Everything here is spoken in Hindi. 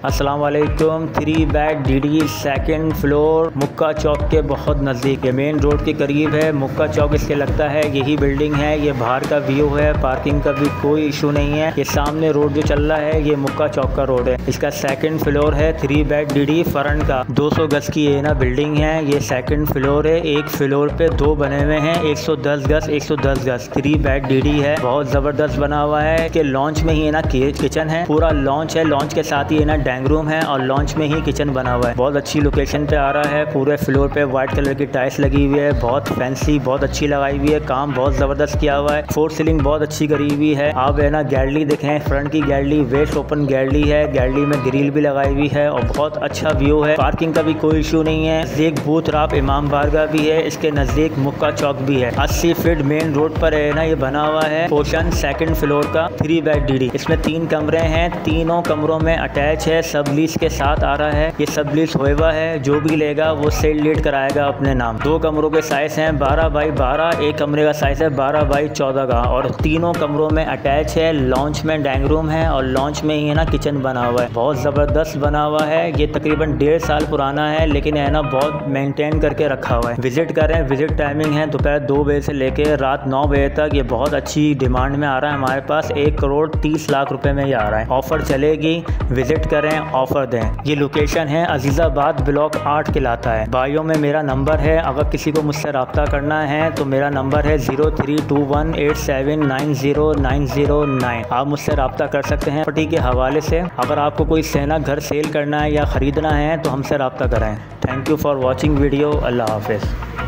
अस्सलाम वालेकुम। 3 बेड DD सेकंड फ्लोर मुक्का चौक के बहुत नज़दीक है, मेन रोड के करीब है। मुक्का चौक इसके लगता है यही बिल्डिंग है। ये बाहर का व्यू है, पार्किंग का भी कोई इशू नहीं है। ये सामने रोड जो चल रहा है ये मुक्का चौक का रोड है। इसका सेकंड फ्लोर है। 3 बेड DD फ्रंट का 200 गज की ये ना बिल्डिंग है। ये सेकंड फ्लोर है। एक फ्लोर पे 2 बने हुए हैं, 110 गज 110 गज। 3 बेड DD है, बहुत ज़बरदस्त बना हुआ है। कि लॉन्च में ही है ना किचन है, पूरा लॉन्च है। लॉन्च के साथ ही है ना डाइनिंग रूम है और लॉन्च में ही किचन बना हुआ है। बहुत अच्छी लोकेशन पे आ रहा है। पूरे फ्लोर पे व्हाइट कलर की टाइल्स लगी हुई है, बहुत फैंसी, बहुत अच्छी लगाई हुई है। काम बहुत ज़बरदस्त किया हुआ है। 4 सीलिंग बहुत अच्छी करी हुई है। आप है ना गैलरी देखें, फ्रंट की गैलरी वेस्ट ओपन गैलरी है। गैलरी में ग्रिल भी लगाई हुई है और बहुत अच्छा व्यू है। पार्किंग का भी कोई इशू नहीं है। नज़दीक बूथ राप इमाम बारगाह भी है। इसके नज़दीक मुक्का चौक भी है। 80 फीट मेन रोड पर है ना ये बना हुआ है। पोर्शन सेकंड फ्लोर का 3 बेड DD। इसमें 3 कमरे हैं, तीनों कमरों में अटैच है। सब लीज के साथ आ रहा है। ये सब लीज होएवा है। जो भी लेगा वो सेल लीड कराएगा अपने नाम। 2 कमरों के साइज हैं 12 बाई 12। एक कमरे का साइज है 12 बाई 14 का और तीनों कमरों में अटैच है। लॉन्च में डाइनिंग रूम है और लॉन्च में ही है ना किचन बना हुआ है। बहुत ज़बरदस्त बना हुआ है। ये तकरीबन 1.5 साल पुराना है, लेकिन है ना बहुत मेंटेन करके रखा हुआ है। विजिट करें। विजिट टाइमिंग है दोपहर 2 बजे से लेकर रात 9 बजे तक। ये बहुत अच्छी डिमांड में आ रहा है हमारे पास। 1 करोड़ 30 लाख रुपए में ये आ रहा है। ऑफर चलेगी, विजिट करें, ऑफर दें। ये लोकेशन है अजीज़ाबाद ब्लॉक 8 कहलाता है। बायो में मेरा नंबर है। अगर किसी को मुझसे रब्ता करना है तो मेरा नंबर है 032187909009। आप मुझसे रब्ता कर सकते हैं प्रॉपर्टी के हवाले से। अगर आपको कोई सेना घर सेल करना है या ख़रीदना है तो हमसे रब्ता करें। Thank you for watching video. अल्लाह हाफिज़।